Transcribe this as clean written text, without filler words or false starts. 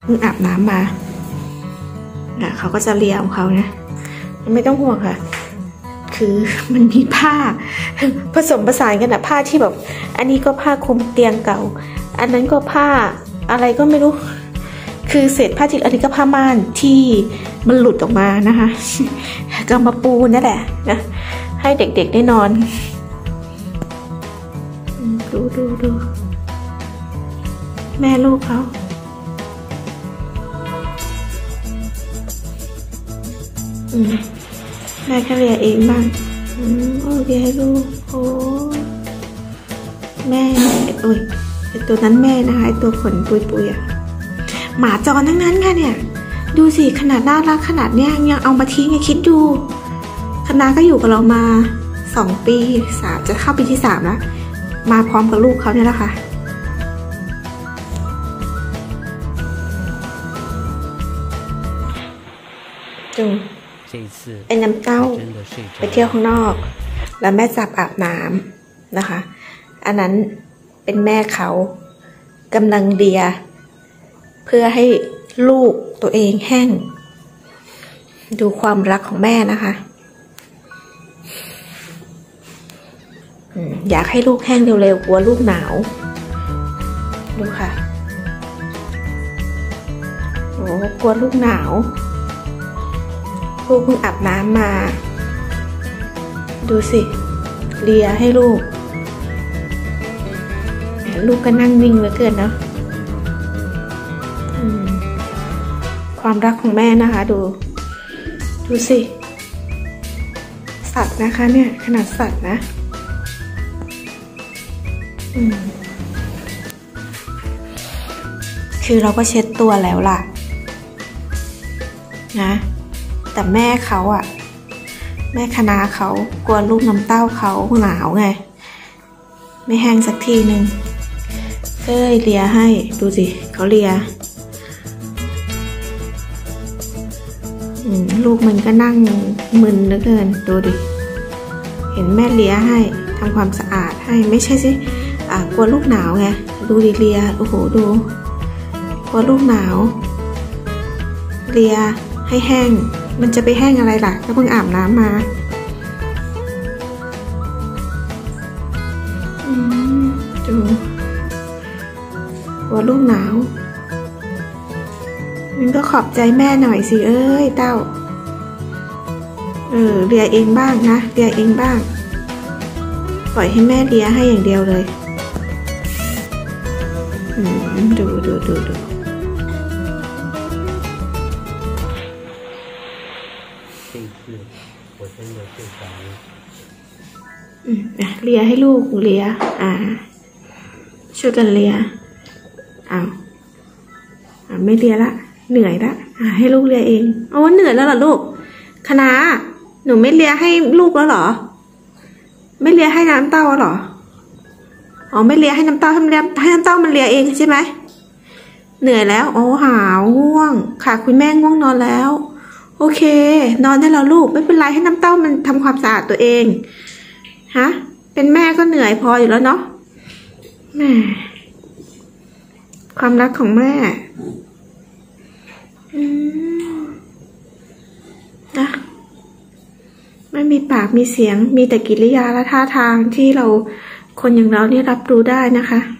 พิ่งอาบน้ำมาเขาก็จะเลียของเขานะไม่ต้องห่วงค่ะคือมันมีผ้าผสมผสานกันนะผ้าที่แบบอันนี้ก็ผ้าคลุมเตียงเก่าอันนั้นก็ผ้าอะไรก็ไม่รู้คือเศษผ้าที่อันนี้ก็ผ้าม่านที่มันหลุดออกมานะคะก็มาปูนั่นแหละนะให้เด็กๆได้นอนดูแม่ลูกเขาแม่ก็เลียเองบ้างโอ้เลียให้ลูกโอ้แม่โอ้ยไอตัวนั้นแม่นะคะไอตัวขนปุยๆอ่ะหมาจรทั้งนั้นค่ะเนี่ยดูสิขนาดน่ารักขนาดเนี้ยยังเอามาทิ้งไงคิดดูคณะก็อยู่กับเรามา2 ปี3จะเข้าปีที่3แล้วมาพร้อมกับลูกเขาเนี่ยแหละค่ะดูไอ้น้ำเต้าไปเที่ยวข้างนอกแล้วแม่จับอาบน้ำนะคะอันนั้นเป็นแม่เขากำลังเลียเพื่อให้ลูกตัวเองแห้งดูความรักของแม่นะคะอยากให้ลูกแห้งเร็วๆกลัวลูกหนาวดูค่ะโอ้กลัวลูกหนาวลูกเพิ่งอาบน้ำมาดูสิเลียให้ลูกลูกก็นั่งนิ่งเหลือเกินเนาะความรักของแม่นะคะดูสิสัตว์นะคะเนี่ยขนาดสัตว์นะคือเราก็เช็ดตัวแล้วล่ะนะแต่แม่เขาอ่ะแม่คณะเขากลัวลูกน้ำเต้าเขาหนาวไงไม่แห้งสักทีนึงก็เลยเลียให้ดูสิเขาเลียลูกมันก็นั่งมึนเหลือเกินดูดิเห็นแม่เลียให้ทำความสะอาดให้ไม่ใช่สิกลัวลูกหนาวไงดูดิเลียโอ้โหดูกลัวลูกหนาวเลียให้แห้งมันจะไปแห้งอะไรล่ะก็เพิ่งอาบน้ำมาดูกลัวลูกหนาวมันก็ขอบใจแม่หน่อยสิเอ้ยเต้าเลียเองบ้างนะเลียเองบ้างปล่อยให้แม่เลียให้อย่างเดียวเลยดูเลียให้ลูกเลียช่วยกันเลียไม่เลียละเหนื่อยละให้ลูกเลียเองโอ้เหนื่อยแล้วเหรอลูกคณะหนูไม่เลียให้ลูกแล้วเหรอไม่เลียให้น้ำเต้าเหรอไม่เลียให้น้ำเต้าให้น้ำเต้ามันเลียเองใช่ไหมเหนื่อยแล้วหาวง่วงค่ะคุณแม่ง่วงนอนแล้วโอเคนอนได้แล้วลูกไม่เป็นไรให้น้ำเต้ามันทำความสะอาดตัวเองฮะเป็นแม่ก็เหนื่อยพออยู่แล้วเนาะแม่ความรักของแม่นะไม่มีปากมีเสียงมีแต่กิริยาและท่าทางที่เราคนอย่างเรานี่รับรู้ได้นะคะ